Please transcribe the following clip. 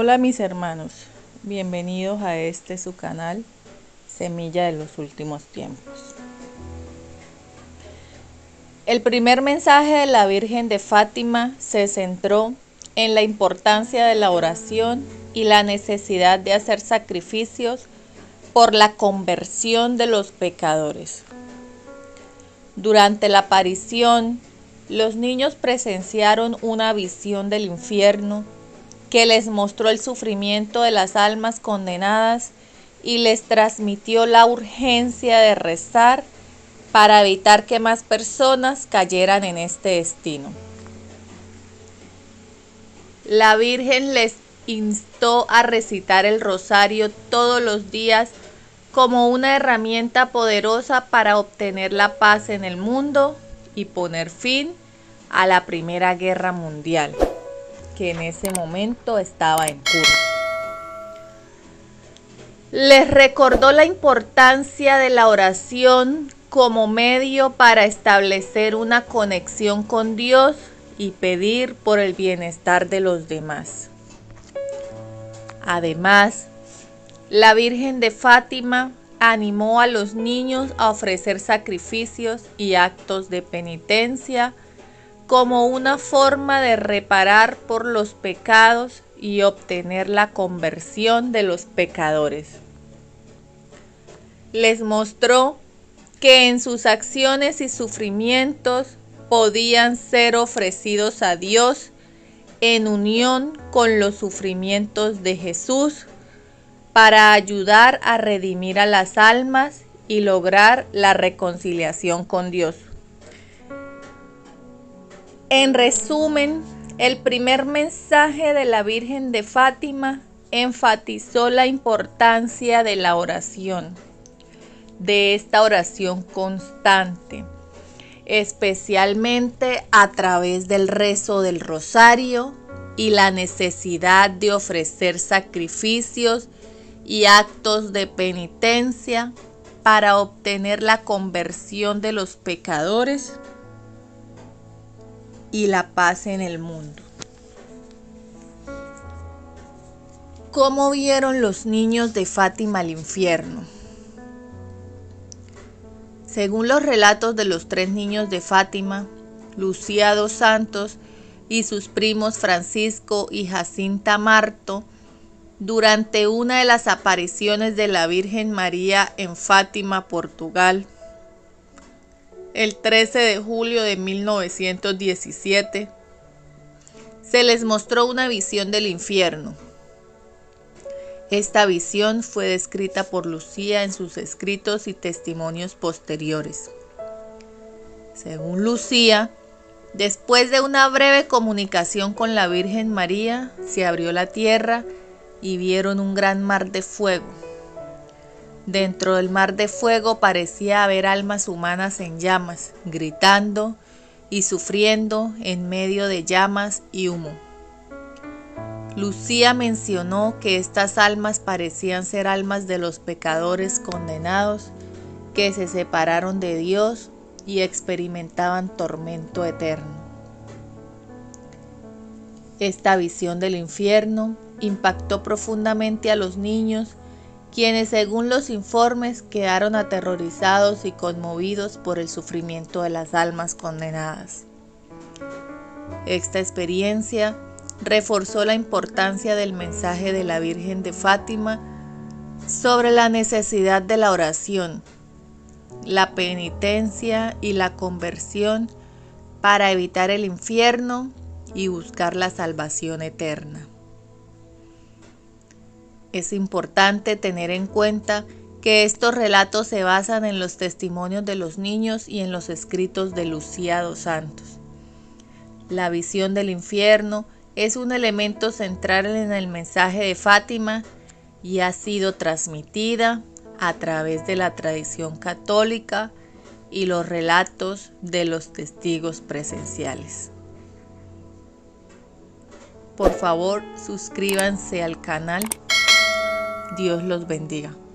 Hola mis hermanos, bienvenidos a su canal Semilla de los Últimos Tiempos. El primer mensaje de la Virgen de Fátima se centró en la importancia de la oración y la necesidad de hacer sacrificios por la conversión de los pecadores. Durante la aparición, los niños presenciaron una visión del infierno que les mostró el sufrimiento de las almas condenadas y les transmitió la urgencia de rezar para evitar que más personas cayeran en este destino. La Virgen les instó a recitar el rosario todos los días como una herramienta poderosa para obtener la paz en el mundo y poner fin a la Primera Guerra Mundial, que en ese momento estaba en curso. Les recordó la importancia de la oración como medio para establecer una conexión con Dios y pedir por el bienestar de los demás. Además, la Virgen de Fátima animó a los niños a ofrecer sacrificios y actos de penitencia como una forma de reparar por los pecados y obtener la conversión de los pecadores. Les mostró que en sus acciones y sufrimientos podían ser ofrecidos a Dios en unión con los sufrimientos de Jesús para ayudar a redimir a las almas y lograr la reconciliación con Dios. En resumen, el primer mensaje de la Virgen de Fátima enfatizó la importancia de la oración, de esta oración constante, especialmente a través del rezo del rosario y la necesidad de ofrecer sacrificios y actos de penitencia para obtener la conversión de los pecadores y la paz en el mundo. ¿Cómo vieron los niños de Fátima el infierno? Según los relatos de los 3 niños de Fátima, Lucía dos Santos y sus primos Francisco y Jacinta Marto, durante una de las apariciones de la Virgen María en Fátima, Portugal, el 13 de julio de 1917, se les mostró una visión del infierno. Esta visión fue descrita por Lucía en sus escritos y testimonios posteriores. Según Lucía, después de una breve comunicación con la Virgen María, se abrió la tierra y vieron un gran mar de fuego. Dentro del mar de fuego parecía haber almas humanas en llamas, gritando y sufriendo en medio de llamas y humo. Lucía mencionó que estas almas parecían ser almas de los pecadores condenados que se separaron de Dios y experimentaban tormento eterno. Esta visión del infierno impactó profundamente a los niños, quienes según los informes quedaron aterrorizados y conmovidos por el sufrimiento de las almas condenadas. Esta experiencia reforzó la importancia del mensaje de la Virgen de Fátima sobre la necesidad de la oración, la penitencia y la conversión para evitar el infierno y buscar la salvación eterna. Es importante tener en cuenta que estos relatos se basan en los testimonios de los niños y en los escritos de Lucía dos Santos. La visión del infierno es un elemento central en el mensaje de Fátima y ha sido transmitida a través de la tradición católica y los relatos de los testigos presenciales. Por favor, suscríbanse al canal. Dios los bendiga.